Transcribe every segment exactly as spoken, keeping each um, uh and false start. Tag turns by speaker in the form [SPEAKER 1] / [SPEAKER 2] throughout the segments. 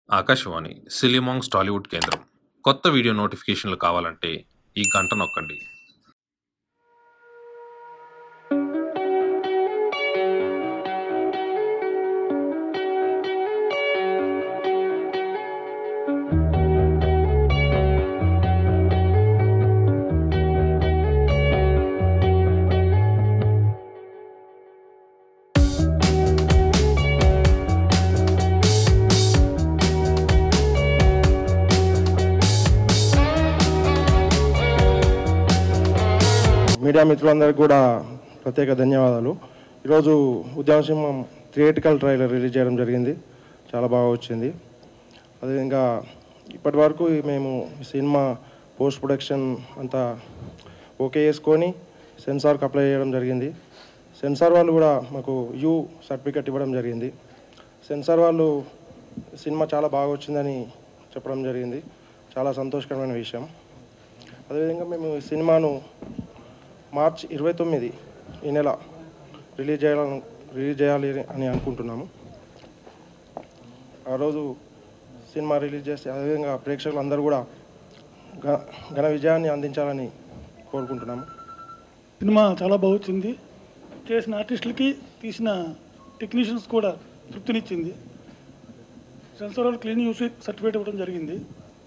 [SPEAKER 1] ఆకాశవాణి సిలిమాంగ్స్ టాలీవుడ్ కేంద్రం. కొత్త వీడియో నోటిఫికేషన్లు కావాలంటే ఈ గంట నొక్కండి.
[SPEAKER 2] మీడియా మిత్రులందరికీ కూడా ప్రత్యేక ధన్యవాదాలు. ఈరోజు ఉద్యమ సింహం థియేటికల్ ట్రైలర్ రిలీజ్ చేయడం జరిగింది. చాలా బాగా వచ్చింది. అదేవిధంగా ఇప్పటి వరకు మేము సినిమా పోస్ట్ ప్రొడక్షన్ అంతా ఓకే చేసుకొని సెన్సార్కి అప్లై చేయడం జరిగింది. సెన్సార్ వాళ్ళు కూడా మాకు యూ సర్టిఫికెట్ ఇవ్వడం జరిగింది. సెన్సార్ వాళ్ళు సినిమా చాలా బాగా వచ్చిందని చెప్పడం జరిగింది. చాలా సంతోషకరమైన విషయం. అదేవిధంగా మేము ఈ సినిమాను మార్చ్ ఇరవై తొమ్మిది ఈ నెల రిలీజ్ చేయాలని రిలీజ్ చేయాలి అని అనుకుంటున్నాము. ఆ రోజు సినిమా రిలీజ్ చేస్తే అదేవిధంగా ప్రేక్షకులు అందరూ కూడా ఘన విజయాన్ని అందించాలని కోరుకుంటున్నాము.
[SPEAKER 3] సినిమా చాలా బాగుంది. చేసిన ఆర్టిస్టులకి తీసిన టెక్నీషియన్స్ కూడా తృప్తినిచ్చింది. సెన్సార్ వాళ్ళు క్లీన్ యూస్ సర్టిఫికేట్ ఇవ్వడం జరిగింది.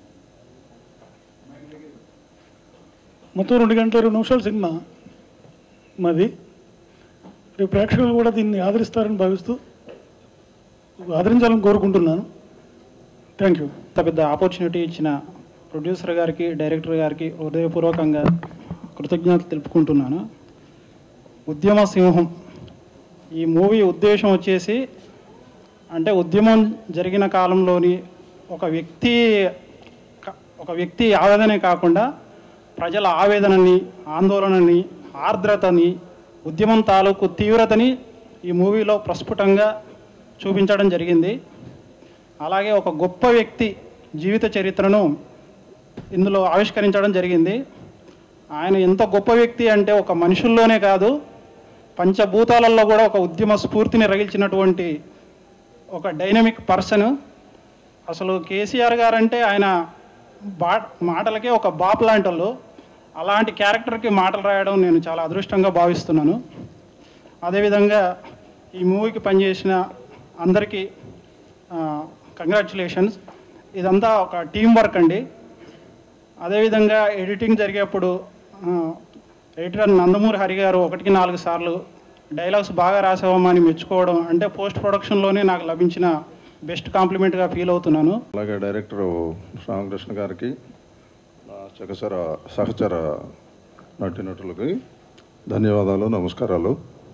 [SPEAKER 3] మొత్తం రెండు గంటల ఇరవై నిమిషాల సినిమా మాది. రేపు ప్రేక్షకులు కూడా దీన్ని ఆదరిస్తారని భావిస్తూ ఆదరించాలని కోరుకుంటున్నాను. Thank you.
[SPEAKER 4] ఇంత పెద్ద ఆపర్చునిటీ ఇచ్చిన ప్రొడ్యూసర్ గారికి, డైరెక్టర్ గారికి హృదయపూర్వకంగా కృతజ్ఞతలు తెలుపుకుంటున్నాను. ఉద్యమ సింహం ఈ మూవీ ఉద్దేశం వచ్చేసి అంటే ఉద్యమం జరిగిన కాలంలోని ఒక వ్యక్తి ఒక వ్యక్తి ఆవేదనే కాకుండా ప్రజల ఆవేదనని, ఆందోళనని, ఆర్ద్రతని, ఉద్యమం తాలూకు తీవ్రతని ఈ మూవీలో ప్రస్ఫుటంగా చూపించడం జరిగింది. అలాగే ఒక గొప్ప వ్యక్తి జీవిత చరిత్రను ఇందులో ఆవిష్కరించడం జరిగింది. ఆయన ఎంత గొప్ప వ్యక్తి అంటే ఒక మనుషుల్లోనే కాదు, పంచభూతాలలో కూడా ఒక ఉద్యమ స్ఫూర్తిని రగిల్చినటువంటి ఒక డైనమిక్ పర్సన్. అసలు కేసీఆర్ గారంటే ఆయన బా మాటలకే ఒక బాప్ లాంటి వాళ్ళు. అలాంటి క్యారెక్టర్కి మాటలు రాయడం నేను చాలా అదృష్టంగా భావిస్తున్నాను. అదేవిధంగా ఈ మూవీకి పనిచేసిన అందరికీ కంగ్రాచ్యులేషన్స్. ఇదంతా ఒక టీం వర్క్ అండి. అదేవిధంగా ఎడిటింగ్ జరిగేప్పుడు ఎడిటర్ నందమూరి హరి గారు ఒకటికి నాలుగు సార్లు డైలాగ్స్ బాగా రాసావమ్మని మెచ్చుకోవడం అంటే పోస్ట్ ప్రొడక్షన్లోనే నాకు లభించిన బెస్ట్ కాంప్లిమెంట్గా ఫీల్ అవుతున్నాను.
[SPEAKER 5] అలాగే డైరెక్టర్ రామకృష్ణ గారికి, సహచర సహచర నటీనటులకి ధన్యవాదాలు, నమస్కారాలు.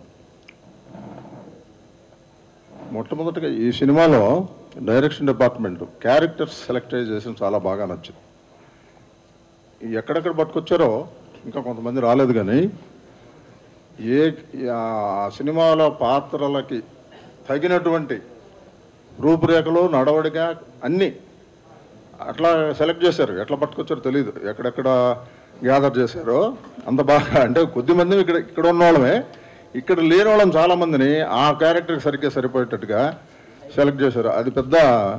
[SPEAKER 5] మొట్టమొదటిగా ఈ సినిమాలో డైరెక్షన్ డిపార్ట్మెంట్ క్యారెక్టర్స్ సెలెక్ట్ చేసిన చాలా బాగా నచ్చింది. ఎక్కడెక్కడ పట్టుకొచ్చారో ఇంకా కొంతమంది రాలేదు, కానీ ఏ సినిమాలో పాత్రలకి తగినటువంటి రూపురేఖలు, నడవడిక అన్నీ అట్లా సెలెక్ట్ చేశారు. ఎట్లా పట్టుకొచ్చారో తెలియదు, ఎక్కడెక్కడ గ్యాదర్ చేశారో అంత బాగా. అంటే కొద్దిమంది ఇక్కడ ఇక్కడ ఉన్న వాళ్ళమే, ఇక్కడ లేని వాళ్ళని చాలామందిని ఆ క్యారెక్టర్కి సరిగ్గా సరిపోయేటట్టుగా సెలెక్ట్ చేశారు. అది పెద్ద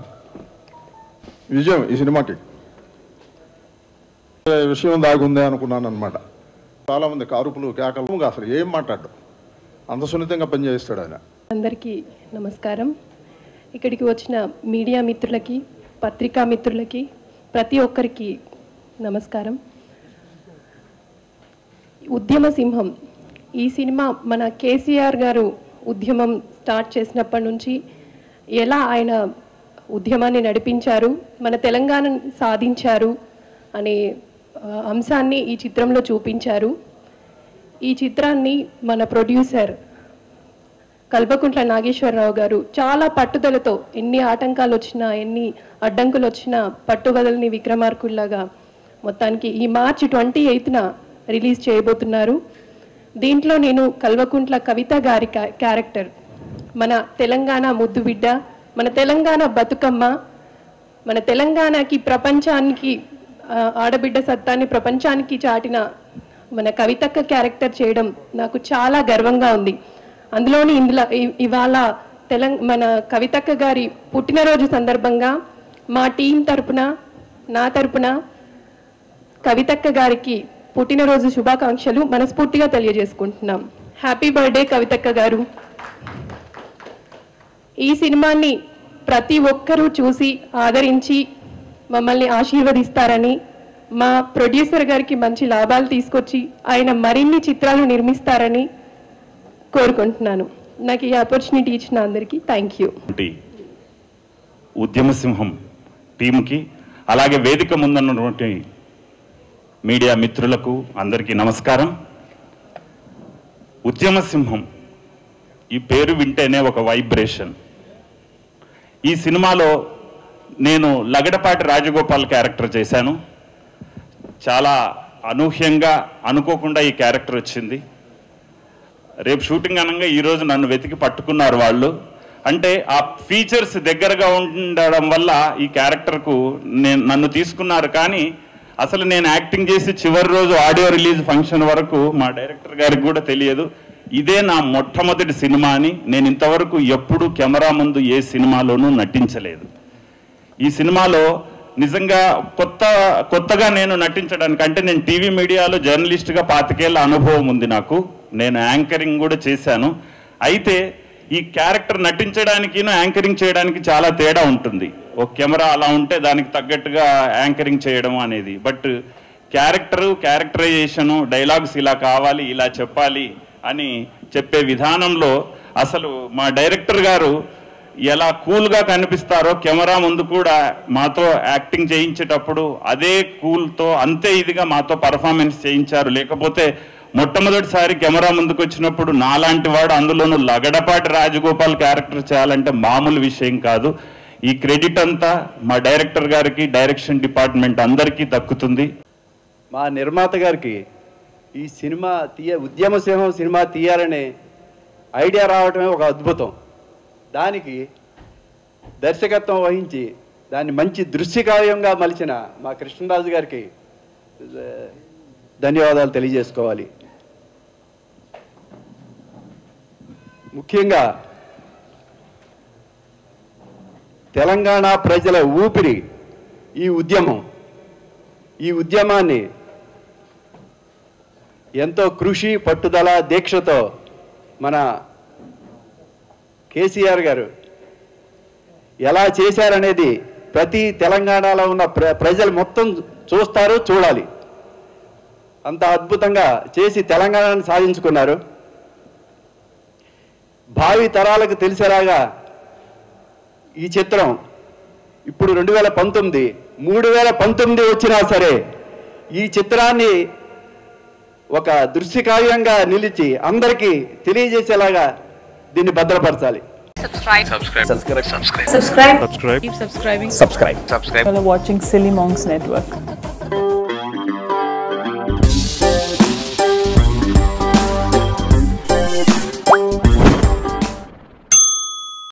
[SPEAKER 5] విజయం ఈ సినిమాకి. విషయం దాగుందే అనుకున్నాను అనమాట. చాలామంది కారుపులు, కేకలు, అసలు ఏం మాట్లాడు, అంత సున్నితంగా పనిచేస్తాడు ఆయన.
[SPEAKER 6] అందరికీ నమస్కారం. ఇక్కడికి వచ్చిన మీడియా మిత్రులకి, పత్రికా మిత్రులకి, ప్రతి ఒక్కరికి నమస్కారం. ఉద్యమ సింహం ఈ సినిమా మన కేసీఆర్ గారు ఉద్యమం స్టార్ట్ చేసినప్పటి నుంచి ఎలా ఆయన ఉద్యమాన్ని నడిపించారు, మన తెలంగాణ సాధించారు అనే అంశాన్ని ఈ చిత్రంలో చూపించారు. ఈ చిత్రాన్ని మన ప్రొడ్యూసర్ కల్వకుంట్ల నాగేశ్వరరావు గారు చాలా పట్టుదలతో ఎన్ని ఆటంకాలు వచ్చినా, ఎన్ని అడ్డంకులు వచ్చినా పట్టుబదలని విక్రమార్కుల్లాగా మొత్తానికి ఈ మార్చి ట్వంటీ ఎయిత్న రిలీజ్ చేయబోతున్నారు. దీంట్లో నేను కల్వకుంట్ల కవిత గారి క్యారెక్టర్, మన తెలంగాణ ముద్దు బిడ్డ, మన తెలంగాణ బతుకమ్మ, మన తెలంగాణకి ప్రపంచానికి ఆడబిడ్డ సత్తాన్ని ప్రపంచానికి చాటిన మన కవితక్క క్యారెక్టర్ చేయడం నాకు చాలా గర్వంగా ఉంది. అందులోని ఇందులో ఇవాళ తెలంగాణ మన కవితక్క గారి పుట్టినరోజు సందర్భంగా మా టీం తరపున నా తరపున కవితక్క గారికి పుట్టినరోజు శుభాకాంక్షలు మనస్ఫూర్తిగా తెలియజేసుకుంటున్నాం. హ్యాపీ బర్త్డే కవితక్క గారు. ఈ సినిమాని ప్రతి ఒక్కరూ చూసి ఆదరించి మమ్మల్ని ఆశీర్వదిస్తారని, మా ప్రొడ్యూసర్ గారికి మంచి లాభాలు తీసుకొచ్చి ఆయన మరిన్ని చిత్రాలు నిర్మిస్తారని కోరుకుంటున్నాను. నాకు ఈ ఆపర్చునిటీ ఇచ్చిన అందరికీ థ్యాంక్ యూ.
[SPEAKER 7] ఉద్యమ సింహం టీంకి, అలాగే వేదిక ముందున్నటువంటి మీడియా మిత్రులకు అందరికీ నమస్కారం. ఉద్యమ సింహం ఈ పేరు వింటేనే ఒక వైబ్రేషన్. ఈ సినిమాలో నేను లగడపాటి రాజగోపాల్ క్యారెక్టర్ చేశాను. చాలా అనూహ్యంగా అనుకోకుండా ఈ క్యారెక్టర్ వచ్చింది. రేపు షూటింగ్ అనగా ఈరోజు నన్ను వెతికి పట్టుకున్నారు వాళ్ళు. అంటే ఆ ఫీచర్స్ దగ్గరగా ఉండడం వల్ల ఈ క్యారెక్టర్కు నేను నన్ను తీసుకున్నారు. కానీ అసలు నేను యాక్టింగ్ చేసి చివరి రోజు ఆడియో రిలీజ్ ఫంక్షన్ వరకు మా డైరెక్టర్ గారికి కూడా తెలియదు. ఇదే నా మొట్టమొదటి సినిమా అని. నేను ఇంతవరకు ఎప్పుడూ కెమెరా ముందు ఏ సినిమాలోనూ నటించలేదు. ఈ సినిమాలో నిజంగా కొత్త కొత్తగా నేను నటించడానికి, అంటే నేను టీవీ మీడియాలో జర్నలిస్ట్గా పాతికేళ్ల అనుభవం ఉంది నాకు. నేను యాంకరింగ్ కూడా చేశాను. అయితే ఈ క్యారెక్టర్ నటించడానికి యాంకరింగ్ చేయడానికి చాలా తేడా ఉంటుంది. ఒక కెమెరా అలా ఉంటే దానికి తగ్గట్టుగా యాంకరింగ్ చేయడం అనేది. బట్ క్యారెక్టరు, క్యారెక్టరైజేషను, డైలాగ్స్ ఇలా కావాలి, ఇలా చెప్పాలి అని చెప్పే విధానంలో అసలు మా డైరెక్టర్ గారు ఎలా కూల్గా కనిపిస్తారో కెమెరా ముందు కూడా మాతో యాక్టింగ్ చేయించేటప్పుడు అదే కూల్తో అంతే ఇదిగా మాతో పర్ఫార్మెన్స్ చేయించారు. లేకపోతే మొట్టమొదటిసారి కెమెరా ముందుకు వచ్చినప్పుడు నాలాంటి వాడు, అందులోనూ లగడపాటి రాజగోపాల్ క్యారెక్టర్ చేయాలంటే మామూలు విషయం కాదు. ఈ క్రెడిట్ అంతా మా డైరెక్టర్ గారికి, డైరెక్షన్ డిపార్ట్మెంట్ అందరికీ దక్కుతుంది.
[SPEAKER 8] మా నిర్మాత గారికి ఈ సినిమా తీయ ఉద్యమ సింహం సినిమా తీయాలనే ఐడియా రావటమే ఒక అద్భుతం. దానికి దర్శకత్వం వహించి దాన్ని మంచి దృశ్యకావ్యంగా మలిచిన మా కృష్ణరాజు గారికి ధన్యవాదాలు తెలియజేసుకోవాలి. ముఖ్యంగా తెలంగాణ ప్రజల ఊపిరి ఈ ఉద్యమం. ఈ ఉద్యమాన్ని ఎంతో కృషి, పట్టుదల, దీక్షతో మన కేసీఆర్ గారు ఎలా చేశారనేది ప్రతి తెలంగాణలో ఉన్న ప్ర ప్రజలు మొత్తం చూస్తారు, చూడాలి. అంత అద్భుతంగా చేసి తెలంగాణను సాధించుకున్నారు. భావి తరాలకు తెలిసేలాగా ఈ చిత్రం ఇప్పుడు రెండు వేల పంతొమ్మిది మూడు వేల పంతొమ్మిది వచ్చినా సరే ఈ చిత్రాన్ని ఒక దృశ్యకావ్యంగా నిలిచి అందరికీ తెలియజేసేలాగా దీన్ని భద్రపరచాలి.
[SPEAKER 9] Subscribe. Subscribe. Subscribe.
[SPEAKER 10] Subscribe. Subscribe. Keep subscribing.
[SPEAKER 9] Subscribe. Subscribe.
[SPEAKER 10] You're watching Silly Monks Network.